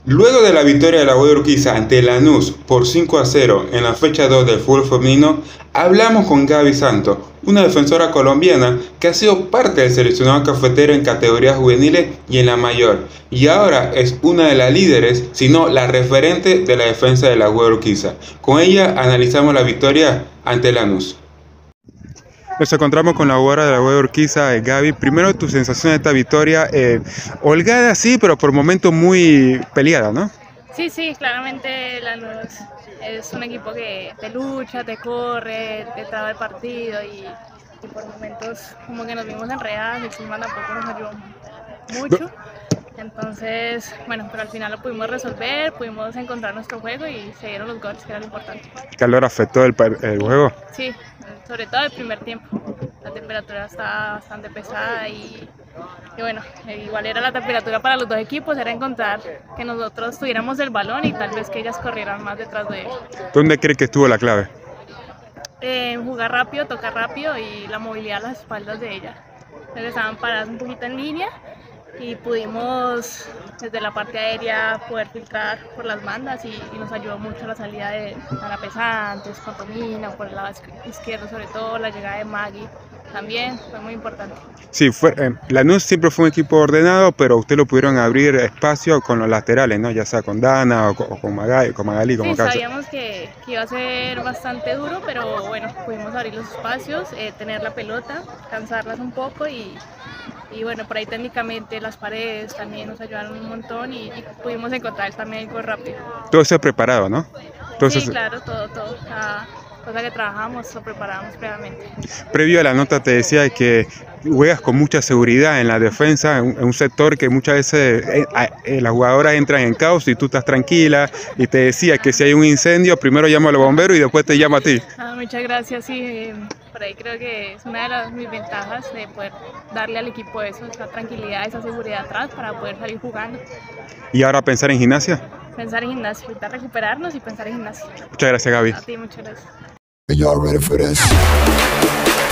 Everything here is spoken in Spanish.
Luego de la victoria de la U de Urquiza ante Lanús por 5-0 en la fecha 2 del fútbol femenino, hablamos con Gaby Santos, una defensora colombiana que ha sido parte del seleccionado cafetero en categorías juveniles y en la mayor, y ahora es una de las líderes, si no la referente de la defensa de la U de Urquiza. Con ella analizamos la victoria ante Lanús. Nos encontramos con la jugadora de la U de Urquiza, Gaby. Primero, tu sensación de esta victoria, holgada sí, pero por momentos muy peleada, ¿no? Sí, sí, claramente Lanús es un equipo que te lucha, te corre, te traba el partido y por momentos como que nos vimos enredadas, el clima tampoco nos ayudó mucho. Entonces, bueno, pero al final lo pudimos resolver, pudimos encontrar nuestro juego y se dieron los goles, que era lo importante. ¿El calor afectó el juego? Sí, sobre todo el primer tiempo. La temperatura estaba bastante pesada y bueno, igual era la temperatura para los dos equipos, era encontrar que nosotros tuviéramos el balón y tal vez que ellas corrieran más detrás de él. ¿Dónde crees que estuvo la clave? Jugar rápido, tocar rápido y la movilidad a las espaldas de ellas. Entonces estaban paradas un poquito en línea y pudimos desde la parte aérea poder filtrar por las bandas y nos ayudó mucho la salida de Ana Pesantes, con Romina, por el lado izquierdo sobre todo, la llegada de Maggie también fue muy importante. Sí, Lanús siempre fue un equipo ordenado, pero ustedes lo pudieron abrir espacio con los laterales, ¿no? Ya sea con Dana o con Magali, como Sí, caso. sabíamos que iba a ser bastante duro, pero bueno, pudimos abrir los espacios, tener la pelota, cansarlas un poco y bueno, por ahí técnicamente las paredes también nos ayudaron un montón y pudimos encontrar también algo rápido. Todo eso es preparado, ¿no? Sí, claro, todo, cada cosa que trabajamos lo preparamos previamente. Previo a la nota te decía que juegas con mucha seguridad en la defensa, en un sector que muchas veces las jugadoras entran en caos y tú estás tranquila, y te decía que si hay un incendio, primero llama a los bomberos y después te llama a ti. Muchas gracias, sí, por ahí creo que es una de mis ventajas de poder darle al equipo eso, esa tranquilidad, esa seguridad atrás para poder salir jugando. ¿Y ahora pensar en gimnasia? Pensar en gimnasia, ahorita recuperarnos y pensar en gimnasia. Muchas gracias, Gaby. A ti, muchas gracias. Y'all ready for this?